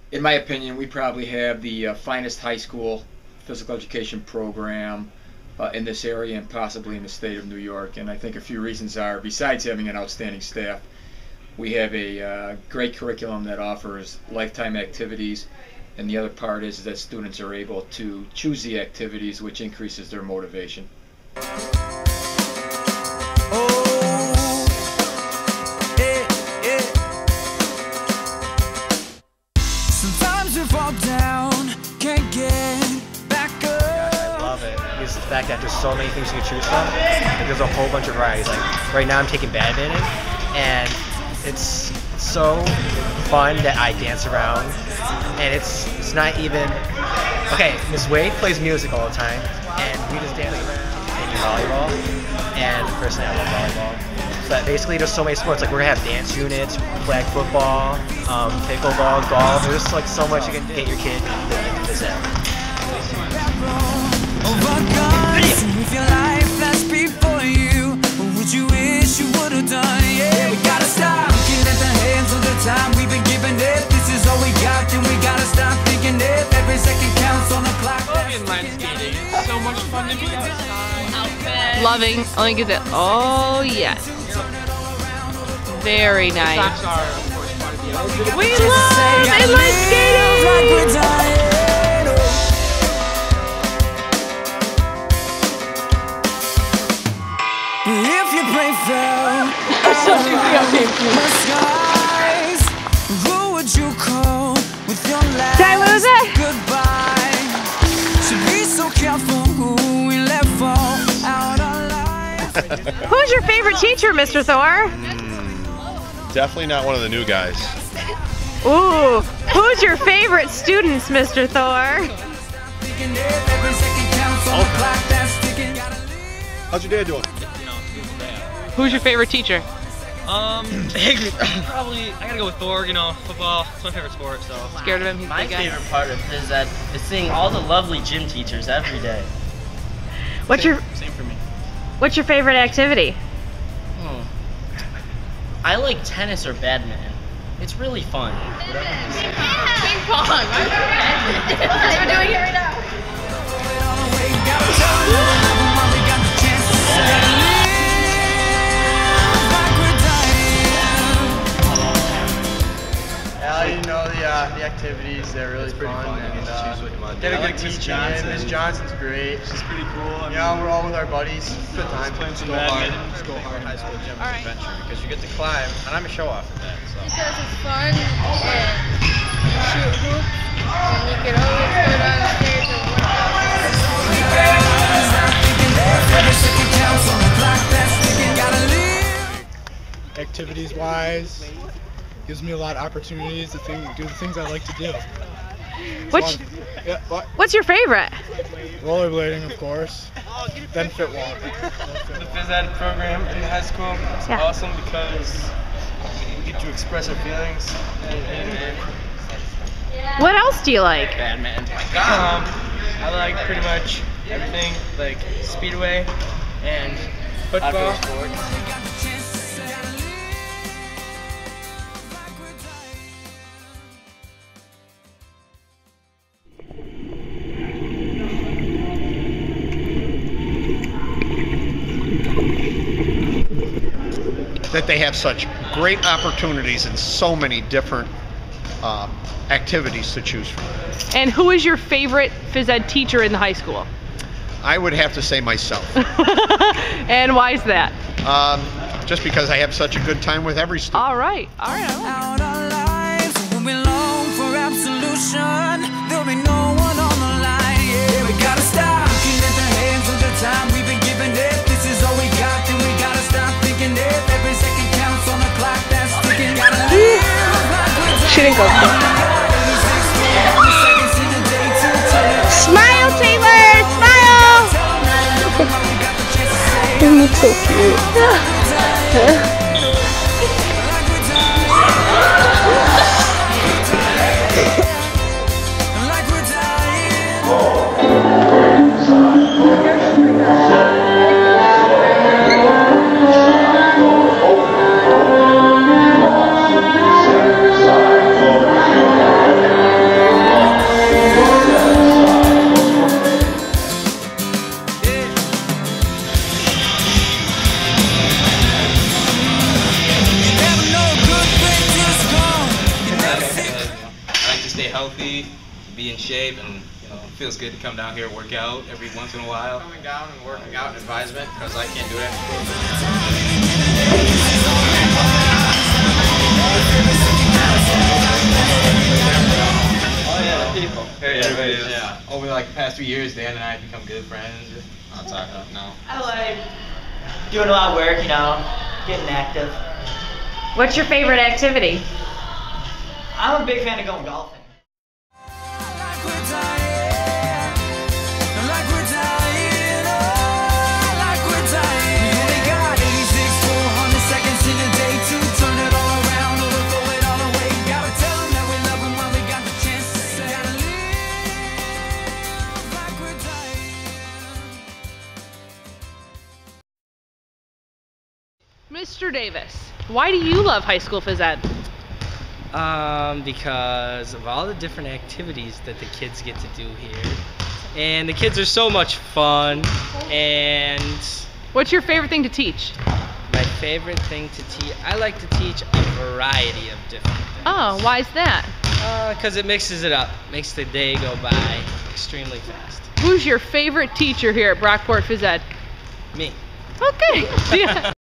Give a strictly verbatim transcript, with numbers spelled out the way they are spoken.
in my opinion, we probably have the uh, finest high school physical education program uh, in this area and possibly in the state of New York. And I think a few reasons are, besides having an outstanding staff, we have a uh, great curriculum that offers lifetime activities, and the other part is that students are able to choose the activities, which increases their motivation. The fact that there's so many things you can choose from. Like, there's a whole bunch of varieties. Like right now I'm taking badminton, and it's so fun that I dance around, and it's it's not even okay. Miss Wade plays music all the time, and we just dance around and do volleyball. And personally, I love volleyball. But basically, there's so many sports. Like we're gonna have dance units, flag football, um, pickleball, golf. There's just like so much you can get your kid into this out. If your life flashed before you, what would you wish you would have done? Yeah, we gotta stop looking at the hands of the time we've been given it. This is all we got, then we gotta stop thinking it. Every second counts on the clock. So much fun to be outside. Loving. Let me get that. Oh yes. Very nice. Socks are, of course, part of the outfit. We love inline skating. If you pray fell the skies, who would you call with your last Did I lose it? goodbye? Should be so careful who we let fall out our lives. Who's your favorite teacher, Mister Thor? Mm, definitely not one of the new guys. Ooh, who's your favorite students, Mister Thor? How's your dad doing? Who's your favorite teacher? Um, probably, I gotta go with Thor, you know, football, it's my favorite sport, so. Scared of him? He's My big guy. favorite part of is that is seeing all the lovely gym teachers every day. What's your Same for me. What's your favorite activity? Hmm. I like tennis or badminton. It's really fun. Ping pong. We're doing it right now. You know the uh, the activities, they're really fun. And, uh, Choose what you want to get a do. good Miss teacher. Johnson. Miss Johnson's great. She's pretty cool. I Yeah, we're all with our buddies. Good time. playing some Go badminton. hard. Go hard. High school gym All right. adventure because you get to climb, and I'm a show off at that. So. Because it's fun and shoot hoops, and you can always go downstairs and work out. Activities wise, gives me a lot of opportunities to think, do the things I like to do. Which, yeah, what? what's your favorite? Rollerblading, of course. Then fit walk. The phys ed program in the high school is Yeah. awesome because we get to express our feelings. And, and, What else do you like? badminton. Um, I like pretty much everything, like speedway and football. That they have such great opportunities in so many different uh, activities to choose from. And who is your favorite phys ed teacher in the high school? I would have to say myself. And why is that? Um, just because I have such a good time with every student. All right, all right. I like it. Out our lives, when we long for absolution, there'll be no one on the line. Yeah, we gotta stop looking at the hands of the time we've been given it. This is all we got, then we gotta stop thinking it. Every second counts on the clock that's ticking. Gotta live like we're dying. She didn't go. Smile, Taylor! Smile! You look so cute. healthy, be in shape, and you know, it feels good to come down here and work out every once in a while. Coming down and working out in advisement because I can't do it. Oh yeah, the people. Very Yeah, good. yeah. Yeah. Over like the past few years, Dan and I have become good friends. Outside of no. I like doing a lot of work, you know, getting active. What's your favorite activity? I'm a big fan of going golfing. Mister Davis, why do you love high school phys ed? Um, because of all the different activities that the kids get to do here. And the kids are so much fun. And What's your favorite thing to teach? my favorite thing to teach, I like to teach a variety of different things. Oh, why is that? Because it mixes it up, makes the day go by extremely fast. Who's your favorite teacher here at Brockport Phys Ed? Me. Okay. Yeah.